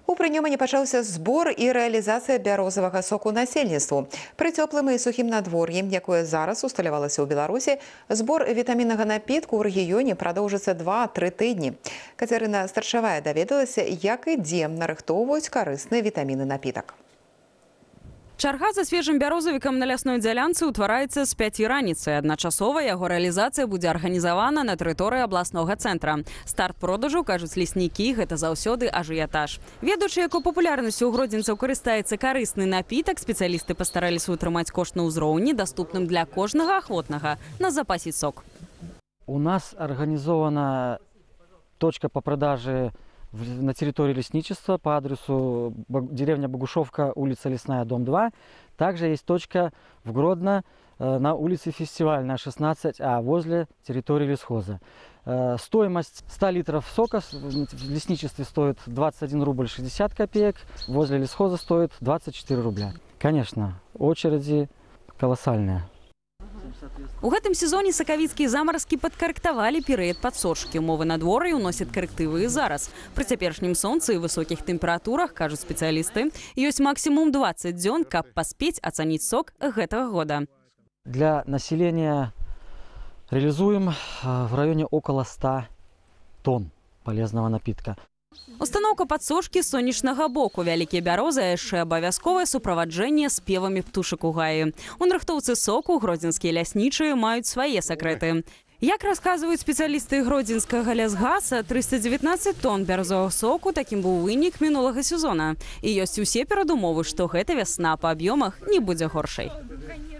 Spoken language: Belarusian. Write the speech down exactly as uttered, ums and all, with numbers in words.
У прынёмане пачаўся збор і рэалізацыя бярозавага соку насельніцтву. Пры цёплым і сухім надвор'і, якое зараз усталявалася ў Беларусі, збор вітаміннага напітку ў рэгіёне прадоўжыцца два-тры тыдні. Кацярына Старшавая даведалася, як і дзе нарыхтоўваюць карысны вітамінны напітак. Чарга за свежым бярозавікам на лясной дзялянцы ўтвараецца з пяці раніцы. Адначасова яго рэалізацыя будзе арганізавана на тэрыторыі абласнога цэнтра. Старт продажу, кажуць леснікі, гэта заўсёды ажыятаж. Ведучы, якой папулярнасцю ў гродзенцаў карыстаецца карысны напітак, спецыялісты пастараліся ўтрымаць кошт на ўзроўні, даступным для кожнага ахвотнага на запасе сок. У нас организована точка по продаже на территории лесничества по адресу деревня Богушевка, улица Лесная, дом два. Также есть точка в Гродно на улице Фестивальная, шестнадцать А, возле территории лесхоза. Стоимость ста литров сока в лесничестве стоит двадцать один рубль шестьдесят копеек, возле лесхоза стоит двадцать четыре рубля. Конечно, очереди колоссальные. У гэтым сезоне сакавіцкія замаразкі падкарэктавалі перыяд падсочкі. Умовы надвор'я ўносяць карэктывы і зараз. Пры цяперашнім сонцы і высокіх тэмпературах, кажуць спецыялісты, ёсць максімум двадцать дзён, каб паспець ацаніць сок гэтага года. Для населения реализуем в районе около ста тонн полезного напитка. Установка падсочкі з сонечнага боку. Вялікія бярозы яшчэ абавязковае суправаджэнне спевамі птушак у гаі. У нарыхтоўцы соку гродзенскія ляснічыя маюць свае сакрэты. Як расказваюць спецыялісты гродзенскага лясгаса, трыста дзевятнаццаць тонн бярозовага соку такім быў вынік мінулага сезона. І ёсць усе перадумовы, што гэта вясна па аб'ёмах не будзе горшай.